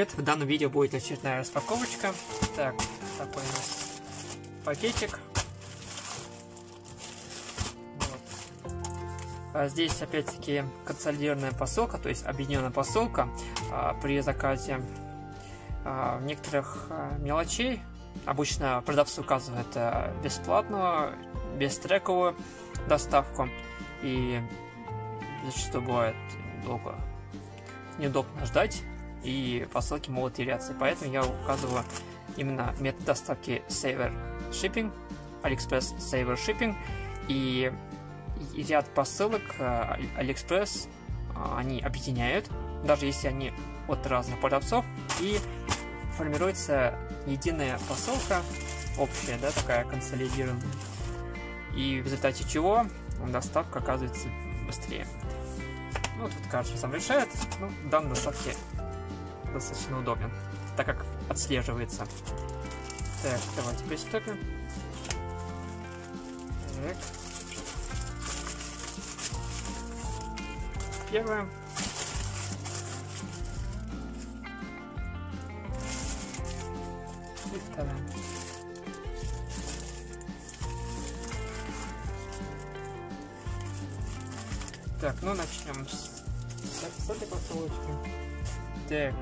привет! В данном видео будет очередная распаковочка. Так, такой у нас пакетик. Вот. Здесь опять-таки консолидированная посылка, то есть объединенная посылка при заказе некоторых мелочей. Обычно продавцы указывают бесплатную, бестрековую доставку, и зачастую бывает долго неудобно ждать, и посылки могут теряться. Поэтому я указываю именно метод доставки Saver Shipping, AliExpress Saver Shipping, и ряд посылок AliExpress они объединяют, даже если они от разных продавцов, и формируется единая посылка, общая, да, такая консолидированная, и в результате чего доставка оказывается быстрее. Ну, тут каждый сам решает, но данный доставки достаточно удобен, так как отслеживается. Так, давайте приступим. Так. Первое. И второе. Так, ну начнем с этой посылочки. Так.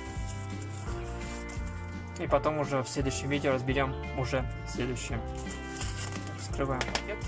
И потом уже в следующем видео разберем уже следующее. Вскрываем пакет.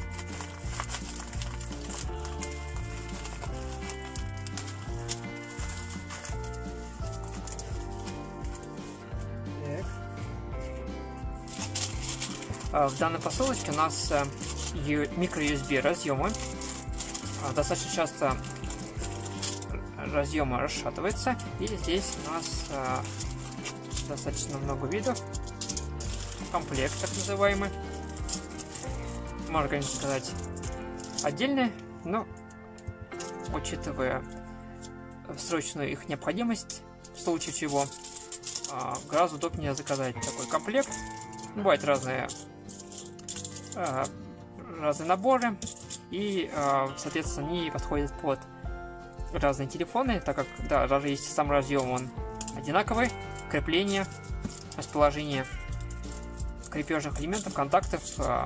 Так. В данной посылочке у нас micro-USB разъемы. Достаточно часто разъемы расшатываются, и здесь у нас достаточно много видов. Комплект, так называемый, можно, конечно, сказать, отдельный, но учитывая срочную их необходимость, в случае чего гораздо удобнее заказать такой комплект. Бывают разные наборы, и, соответственно, они подходят под разные телефоны, так как, да, даже если сам разъем он одинаковый, крепление, расположение крепежных элементов, контактов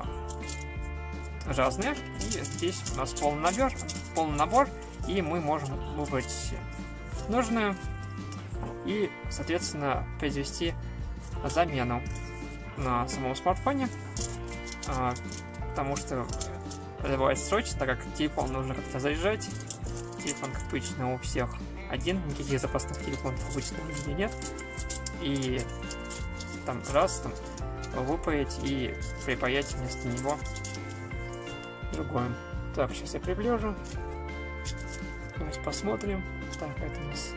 разные. И здесь у нас полный набор, и мы можем выбрать нужную и, соответственно, произвести замену на самом смартфоне, потому что бывает срочно, так как телефон нужно как-то заряжать. Телефон, как обычно, у всех один, никаких запасных телефонов обычно у меня нет. И там раз выпаять и припаять вместо него другое. Так, сейчас я приближу. Давайте посмотрим. Так, это у нас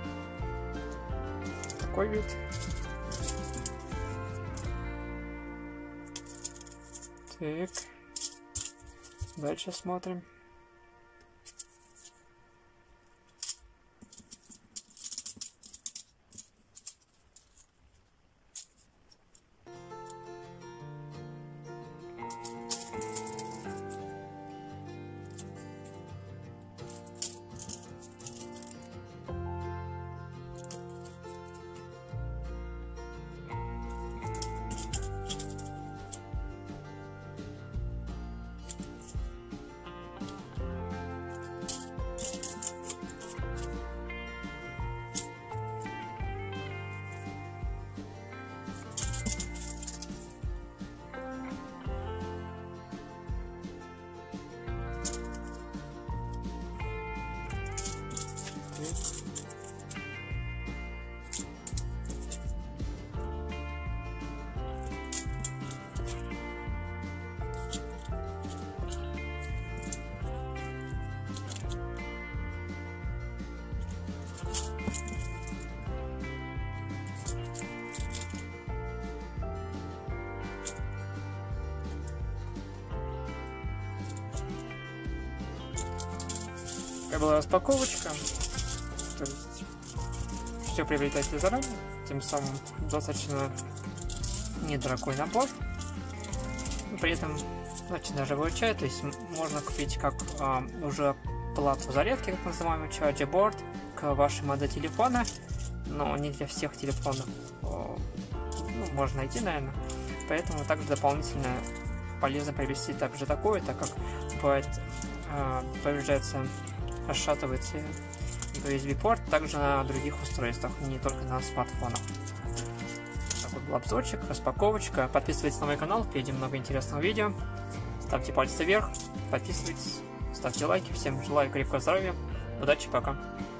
такой вид. Так. Дальше смотрим. Такая была распаковочка, то есть все приобретайте заранее, тем самым достаточно недорогой набор, при этом очень даже выручает, то есть можно купить как уже плату зарядки, так называемый charger board, к вашей модели телефона, но не для всех телефонов можно найти, наверное. Поэтому также дополнительно полезно приобрести также такое, так как бывает повреждается, расшатывается USB-порт также на других устройствах, не только на смартфонах. Такой был обзорчик, распаковочка. Подписывайтесь на мой канал, впереди много интересного видео. Ставьте пальцы вверх, подписывайтесь, ставьте лайки. Всем желаю крепкого здоровья. Удачи, пока.